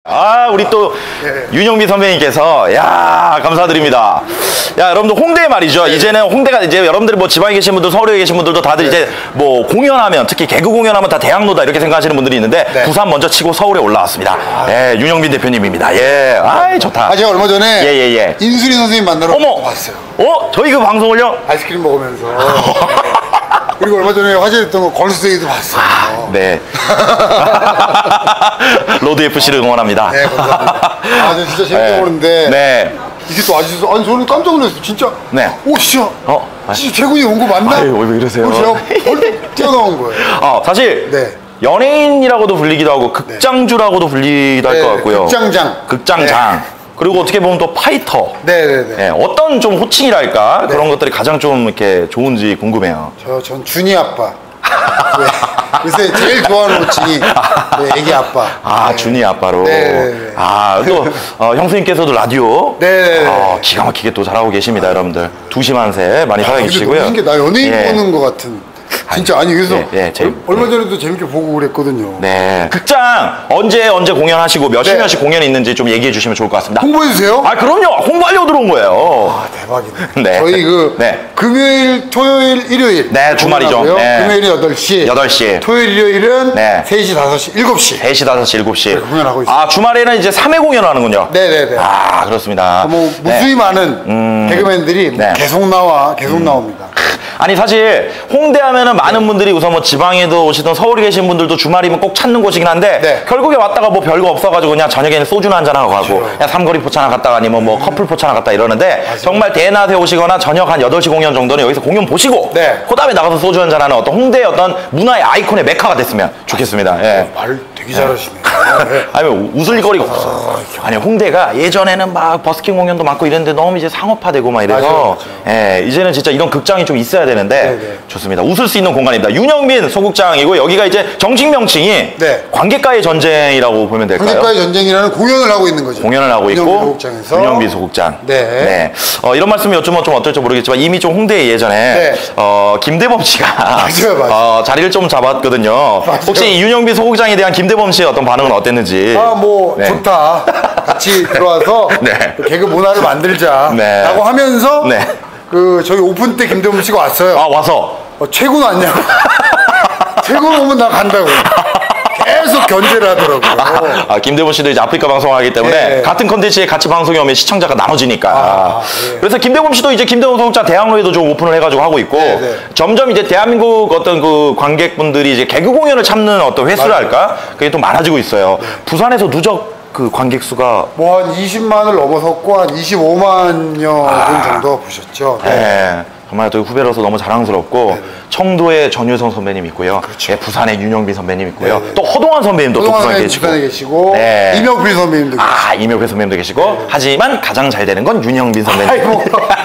우리 또 윤영비 선배님께서 야 감사드립니다. 야 여러분들 홍대 말이죠. 이제는 홍대가 이제 여러분들이 뭐 지방에 계신 분들, 서울에 계신 분들도 다들 이제 뭐 공연하면 특히 개그 공연하면 다 대학로다 이렇게 생각하시는 분들이 있는데 부산 먼저 치고 서울에 올라왔습니다. 윤영빈 대표님입니다. 아이 좋다. 제가 얼마 전에 인수리 선생님 만나러 왔어요. 저희 그 방송을요? 아이스크림 먹으면서. 그리고 얼마 전에 화제됐던 거 걸스데이도 봤어요. 네. 로드 FC를 응원합니다. 네, 감사합니다. 저 진짜 재밌게 보는데. 이게 또 아주, 저는 깜짝 놀랐어요. 진짜. 진짜. 진짜 최군이 온 거 맞나? 왜 이러세요? 제가 벌떡 뛰어나온 거예요. 사실. 연예인이라고도 불리기도 하고, 극장주라고도 불리기도 할 것 같고요. 극장장. 그리고 어떻게 보면 또 파이터. 어떤 좀 호칭이랄까? 그런 것들이 가장 좀 이렇게 좋은지 궁금해요. 전 준이 아빠. 요새 제일 좋아하는 호칭이 애기 아빠. 준이 아빠로. 또 형수님께서도 라디오. 기가 막히게 또 잘하고 계십니다, 여러분들. 두시만세 많이 사랑해 주시고요. 웃긴 게 나 연예인 보는 것 같은. 진짜 그래서 얼마 전에도 재밌게 보고 그랬거든요. 극장 언제 공연하시고 몇 시면씩 공연이 있는지 좀 얘기해 주시면 좋을 것 같습니다. 홍보해 주세요. 그럼요. 홍보하려고 들어온 거예요. 대박이네. 저희 금요일, 토요일, 일요일 주말이죠. 금요일은 8시. 토요일, 일요일은 3시, 5시, 7시. 3시, 5시, 7시. 공연하고 있어요. 주말에는 이제 3회 공연을 하는군요. 그렇습니다. 무수히 많은 개그맨들이 계속 나옵니다. 사실 홍대 하면은 많은 분들이 우선 뭐 지방에도 오시던 서울에 계신 분들도 주말이면 꼭 찾는 곳이긴 한데 결국에 왔다가 뭐 별거 없어가지고 그냥 저녁에는 소주나 한잔하고 가고 그냥 삼거리 포차나 갔다가 아니면 뭐 커플 포차나 갔다 이러는데 정말 대낮에 오시거나 저녁 한 8시 공연 정도는 여기서 공연 보시고 그 다음에 나가서 소주 한잔하는 어떤 홍대의 어떤 문화의 아이콘의 메카가 됐으면 좋겠습니다. 말 되게 잘하시네요. 웃을 거리가 없어. 홍대가 예전에는 막 버스킹 공연도 많고 이랬는데 너무 이제 상업화되고 막 이래서 이제는 진짜 이런 극장이 좀 있어야 되는데 좋습니다. 웃을 수 있는 공간입니다. 윤영빈 소극장이고 여기가 이제 정식 명칭이 관객과의 전쟁이라고 보면 될까요? 관객과의 전쟁이라는 공연을 하고 있는 거죠. 공연을 하고 있고 윤영빈 소극장. 이런 말씀이 여쭈면 좀 어떨지 모르겠지만 이미 좀 홍대에 예전에 김대범 씨가 자리를 좀 잡았거든요. 혹시 이 윤영빈 소극장에 대한 김대범 씨의 어떤 반응은 어땠는지? 좋다. 같이 들어와서 개그 문화를 만들자라고 하면서 저희 오픈 때 김대범 씨가 왔어요. 와서 최군 왔냐고. 최군 오면 나 간다고. 계속 견제를 하더라고요. 김대범 씨도 이제 아프리카 방송을 하기 때문에 같은 컨텐츠에 같이 방송이 오면 시청자가 나눠지니까. 그래서 김대범 씨도 이제 김대범 소극장 대학로에도 좀 오픈을 해가지고 하고 있고 점점 이제 대한민국 어떤 그 관객분들이 이제 개그 공연을 참는 어떤 횟수랄까 그게 또 많아지고 있어요. 부산에서 누적 그 관객 수가 뭐 한 20만을 넘어섰고 한 25만여 분 정도 보셨죠. 정말 또 후배로서 너무 자랑스럽고 청도의 전유성 선배님 있고요. 부산의 윤영빈 선배님 있고요. 또 허동환 선배님도 또 부산에 계시고 이명필 선배님도 계시고 이명필 선배님도 계시고 하지만 가장 잘 되는 건 윤영빈 선배님.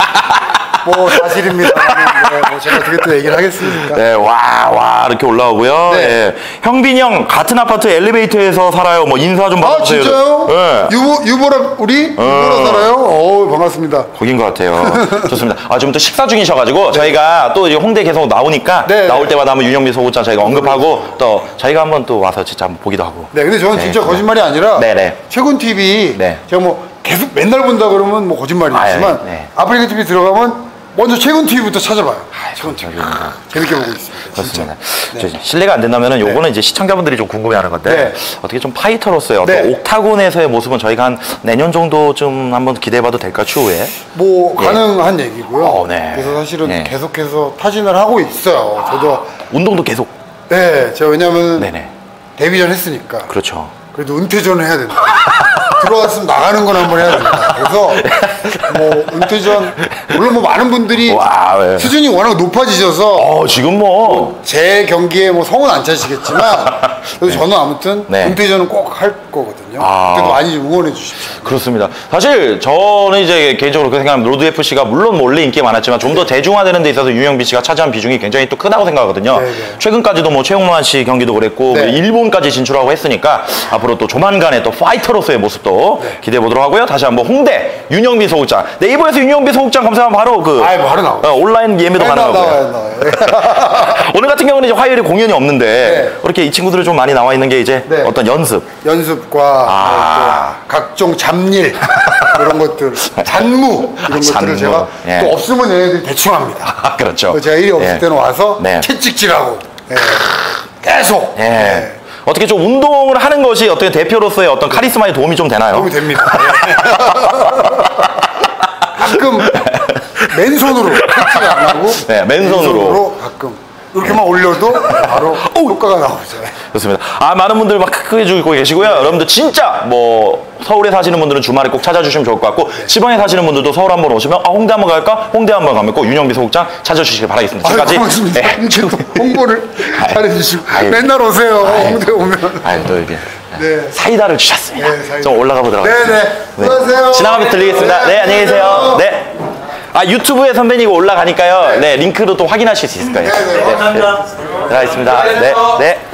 뭐 사실입니다. 제가 어떻게 또 얘기를 하겠습니까? 이렇게 올라오고요. 형빈이 형 같은 아파트 엘리베이터에서 살아요. 뭐 인사 좀 받아주세요. 진짜요? 유보라 유보라 살아요? 반갑습니다. 거긴 것 같아요. 좋습니다. 지금 또 식사 중이셔가지고 저희가 또 이제 홍대 계속 나오니까 나올 때마다 한번 윤영빈 소극장 저희가 언급하고 또 저희가 한번 또 와서 진짜 한번 보기도 하고. 근데 저는 진짜 거짓말이 아니라 최군 TV 제가 뭐 계속 맨날 본다 그러면 뭐 거짓말이지만 아프리카 TV 들어가면 먼저 최군 TV부터 찾아봐요. 최군 TV. 재밌게 보고 있습니다. 그렇습니다. 실례가 안 된다면 요거는 이제 시청자분들이 좀 궁금해하는 건데 어떻게 좀 파이터로서의 어떤 옥타곤에서의 모습은 저희가 한 내년 정도쯤 한번 기대해봐도 될까 추후에? 뭐 가능한 얘기고요. 그래서 사실은 계속해서 타진을 하고 있어요. 저도 운동도 계속. 제가 왜냐면 데뷔전 했으니까. 그렇죠. 그래도 은퇴전을 해야 된다. 들어갔으면 나가는 건 한번 해야 된다. 그래서 뭐 은퇴전 물론 뭐 많은 분들이 수준이 워낙 높아지셔서 지금 뭐 제 경기에 뭐 성은 안 차시겠지만 그래서 저는 아무튼 은퇴전은 꼭 할 거거든요. 그래도 많이 응원해 주십시오. 그렇습니다. 사실 저는 이제 개인적으로 그렇게 생각하면 로드 FC가 물론 원래 인기 많았지만 좀 더 대중화되는 데 있어서 윤영빈 씨가 차지한 비중이 굉장히 또 크다고 생각하거든요. 최근까지도 뭐 최용만 씨 경기도 그랬고 일본까지 진출하고 했으니까 앞으로 또 조만간에 또 파이터로서의 모습도 기대해 보도록 하고요. 다시 한번 홍대 윤영빈 소극장 네이버에서 윤영빈 소극장 검색하면 바로 바로 나와요. 온라인 예매도 가능하고요. 오늘 같은 경우는 이제 화요일에 공연이 없는데 이렇게 이 친구들이 좀 많이 나와 있는 게 이제 어떤 연습과 각종 잡일 이런 것들, 잔무 이런 것들을 제가 예. 또 없으면 얘네들이 대충 합니다. 그렇죠. 제가 일이 없을 예. 때는 와서 네. 채찍질하고 예. 계속 예. 예. 어떻게 좀 운동을 하는 것이 어떻게 대표로서의 어떤 카리스마에 도움이 좀 되나요? 도움이 됩니다. 예. 가끔 맨손으로 채찍을 안 하고 네, 맨손으로 가끔 이렇게만 올려도 바로 효과가 나오죠. 좋습니다. 많은 분들 막 크게 주고 계시고요. 여러분들 진짜 뭐 서울에 사시는 분들은 주말에 꼭 찾아주시면 좋을 것 같고 지방에 사시는 분들도 서울 한번 오시면 홍대 한번 갈까? 홍대 한번 가면 꼭 윤영비 소극장 찾아주시길 바라겠습니다. 지금까지 고맙습니다. 홍보를 잘해주시고 맨날 오세요. 홍대 오면. 또 이게 네. 사이다를 주셨습니다. 네, 사이다. 좀 올라가 보도록 하겠습니다. 네네. 수고하세요. 지나가면서 들리겠습니다. 네, 안녕히 계세요. 네. 유튜브에 선배님 올라가니까요. 네, 링크로 또 확인하실 수 있을 거예요. 네, 네. 감사합니다. 들어가겠습니다. 네, 네.